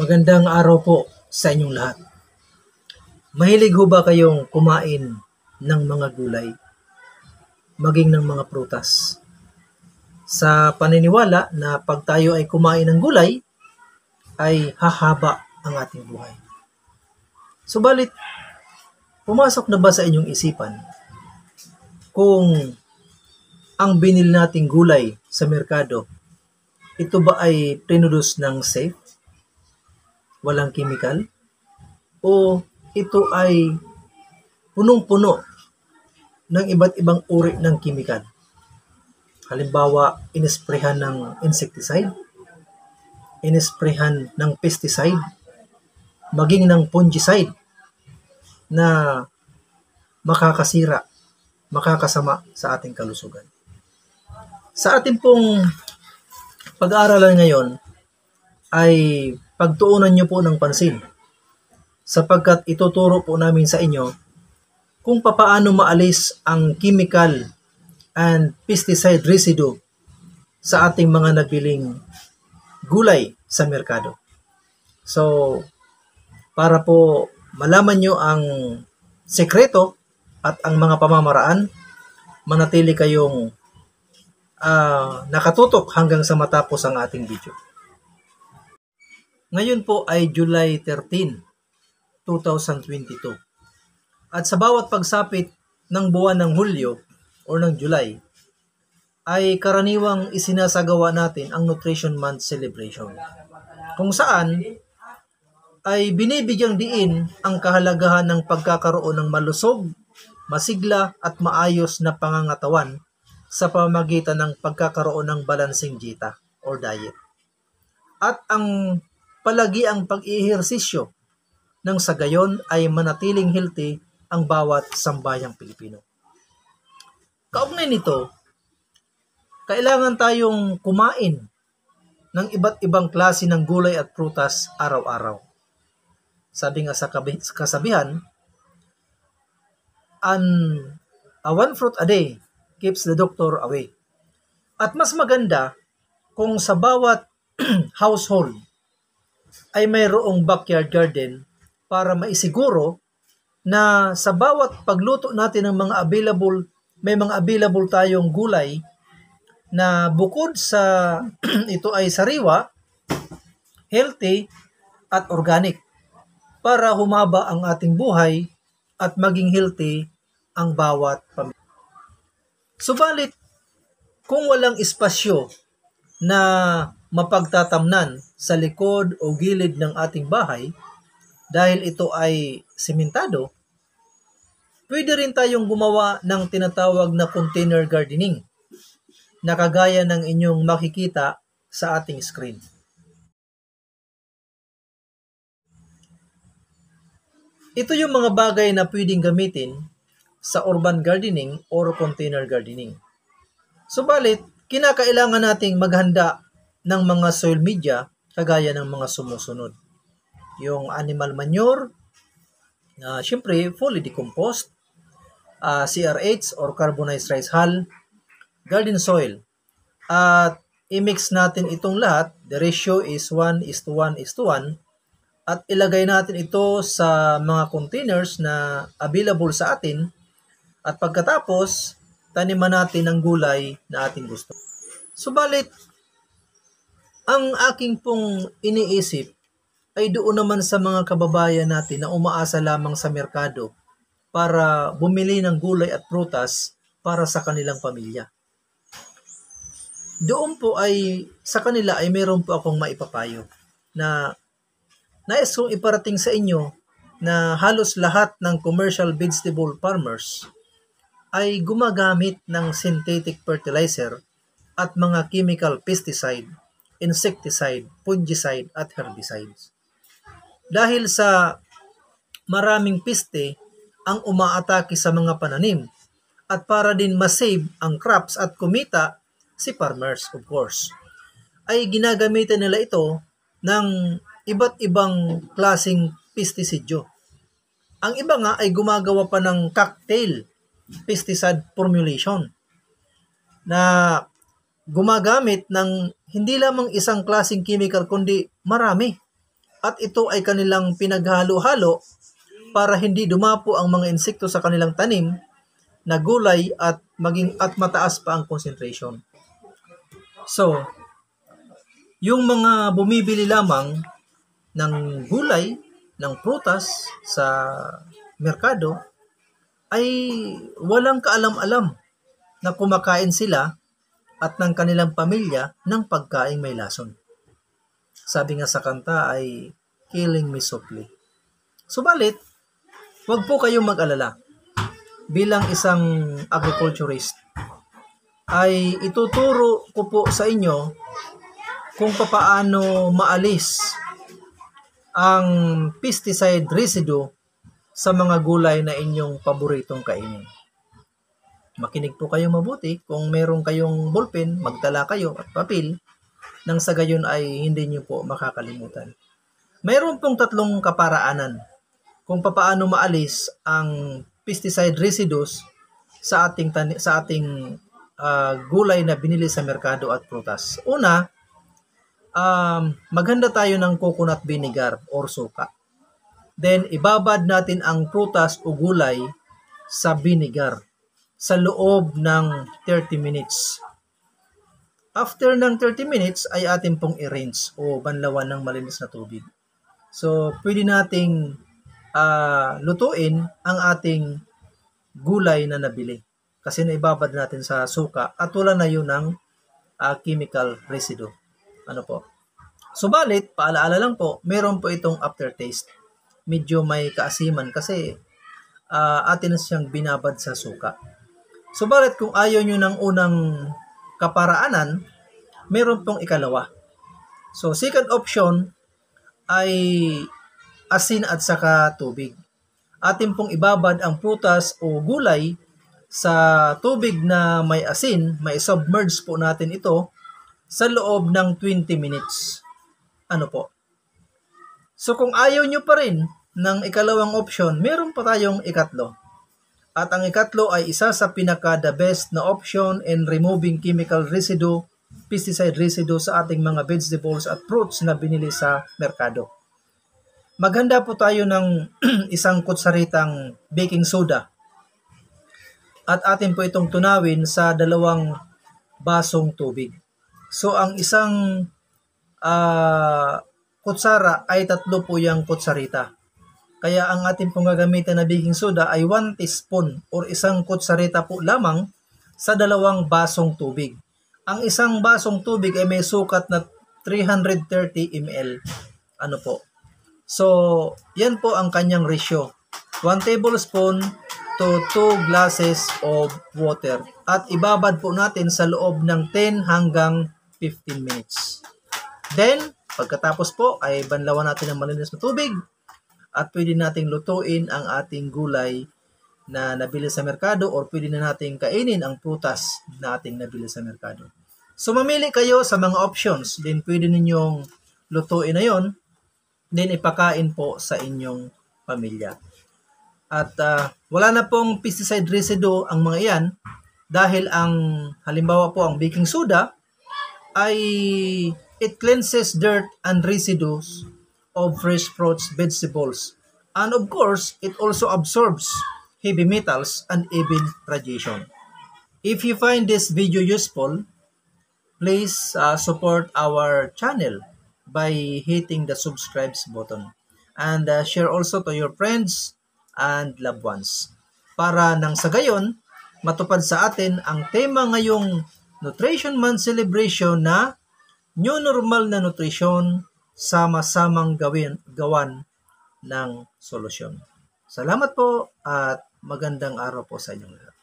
Magandang araw po sa inyong lahat. Mahilig ho ba kayong kumain ng mga gulay, maging ng mga prutas? Sa paniniwala na pag tayo ay kumain ng gulay, ay hahaba ang ating buhay. Subalit, pumasok na ba sa inyong isipan kung ang binili nating gulay sa merkado, ito ba ay produce ng safe? Walang chemical? O ito ay punong-puno ng iba't ibang uri ng chemical? Halimbawa, inisprehan ng insecticide, inisprehan ng pesticide, maging ng fungicide na makakasira, makakasama sa ating kalusugan. Sa ating pong pag-aaralan ngayon ay pagtuunan niyo po ng pansin sapagkat ituturo po namin sa inyo kung papaano maalis ang chemical and pesticide residue sa ating mga nabiling gulay sa merkado. So, para po malaman nyo ang sekreto at ang mga pamamaraan, manatili kayong nakatutok hanggang sa matapos ang ating video. Ngayon po ay July 13, 2022. At sa bawat pagsapit ng buwan ng Hulyo o ng July, ay karaniwang isinasagawa natin ang Nutrition Month Celebration. Kung saan ay binibigyang diin ang kahalagahan ng pagkakaroon ng malusog, masigla at maayos na pangangatawan sa pamamagitan ng pagkakaroon ng balancing dieta or diet. At ang palagi ang pag-iihersisyo nang sa gayon ay manatiling healthy ang bawat sambayang Pilipino. Kaugnay nito, kailangan tayong kumain ng iba't ibang klase ng gulay at prutas araw-araw. Sabi nga sa kasabihan, one fruit a day keeps the doctor away. At mas maganda kung sa bawat household ay mayroong backyard garden para maisiguro na sa bawat pagluto natin ng mga may mga available tayong gulay na bukod sa ito ay sariwa, healthy at organic para humaba ang ating buhay at maging healthy ang bawat pamilya. Subalit, kung walang espasyo na mapagtatamnan sa likod o gilid ng ating bahay, dahil ito ay simentado, pwede rin tayong gumawa ng tinatawag na container gardening na kagaya ng inyong makikita sa ating screen. Ito yung mga bagay na pwedeng gamitin sa urban gardening or container gardening. Subalit, kinakailangan nating maghanda ng mga soil media kagaya ng mga sumusunod. Yung animal manure, syempre fully decomposed, CRH or carbonized rice hull, garden soil. At i-mix natin itong lahat, the ratio is 1:1:1, at ilagay natin ito sa mga containers na available sa atin, at pagkatapos, taniman natin ang gulay na ating gusto. Subalit, ang aking pong iniisip ay doon naman sa mga kababayan natin na umaasa lamang sa merkado para bumili ng gulay at prutas para sa kanilang pamilya. Doon po ay sa kanila ay meron po akong maipapayo na nais kong iparating sa inyo na halos lahat ng commercial vegetable farmers ay gumagamit ng synthetic fertilizer at mga chemical pesticide, insecticide, fungicide at herbicides. Dahil sa maraming peste ang umaatake sa mga pananim at para din masave ang crops at kumita si farmers, of course, ay ginagamitan nila ito ng iba't ibang klaseng pestisidyo. Ang iba nga ay gumagawa pa ng cocktail pesticide formulation na gumagamit ng hindi lamang isang klaseng chemical kundi marami at ito ay kanilang pinaghalo-halo para hindi dumapo ang mga insekto sa kanilang tanim na gulay at mataas pa ang concentration. So, yung mga bumibili lamang ng gulay, ng prutas sa merkado ay walang kaalam-alam na kumakain sila at ng kanilang pamilya ng pagkaing may lason. Sabi nga sa kanta ay killing me softly. Subalit, huwag po kayong mag-alala. Bilang isang agriculturist, ay ituturo ko po sa inyo kung papaano maalis ang pesticide residue sa mga gulay na inyong paboritong kainin. Makinig po kayong mabuti. Kung meron kayong ballpen, magtala kayo at papel nang sa gayon ay hindi nyo po makakalimutan. Mayroon pong 3 kaparaanan kung papaano maalis ang pesticide residues sa ating gulay na binili sa merkado at prutas. Una, maghanda tayo ng coconut vinegar or suka. Then, ibabad natin ang prutas o gulay sa vinegar sa loob ng 30 minutes. After ng 30 minutes ay atin pong i-rinse o banlawan ng malinis na tubig. So, pwede nating lutuin ang ating gulay na nabili. Kasi naibabad natin sa suka at wala na yun ng chemical residue. Ano po? Subalit, paalaala lang po, meron po itong aftertaste. Medyo may kaasiman kasi atin na siyang binabad sa suka. Subalit, kung ayaw nyo ng unang kaparaanan, meron pong ikalawa. So, second option ay asin at saka tubig. Atin pong ibabad ang prutas o gulay sa tubig na may asin, may submerge po natin ito sa loob ng 20 minutes. Ano po? So, kung ayaw nyo pa rin ng ikalawang option, meron pa tayong ikatlo. At ang ikatlo ay isa sa pinaka-the best na option in removing chemical residue, pesticide residue sa ating mga vegetables at fruits na binili sa merkado. Maghanda po tayo ng isang kutsaritang baking soda. At atin po itong tunawin sa 2 basong tubig. So, ang isang kutsara ay 3 po yung kutsarita. Kaya ang atin pong gagamitin na baking soda ay 1 teaspoon or isang kutsarita po lamang sa 2 basong tubig. Ang isang basong tubig ay may sukat na 330 ml. Ano po? So, yan po ang kanyang ratio. 1 tablespoon to 2 glasses of water. At ibabad po natin sa loob ng 10 hanggang 15 minutes. Then, pagkatapos po ay banlawan natin ng malinis na tubig at pwede nating lutuin ang ating gulay na nabili sa merkado or pwede na nating kainin ang prutas na ating nabili sa merkado. So, mamili kayo sa mga options. Then, pwede ninyong lutuin na yon. Then, ipakain po sa inyong pamilya. At wala na pong pesticide residue ang mga iyan dahil halimbawa po ang baking soda ay it cleanses dirt and residues of fresh fruits, vegetables. And of course, it also absorbs heavy metals and even radiation. If you find this video useful, please support our channel by hitting the subscribe button. And share also to your friends and loved ones. Para nang sa gayon, matupad sa atin ang tema ngayong Nutrition Month celebration na New Normal na Nutrisyon, sama-samang gawan ng solusyon. Salamat po at magandang araw po sa inyong lahat.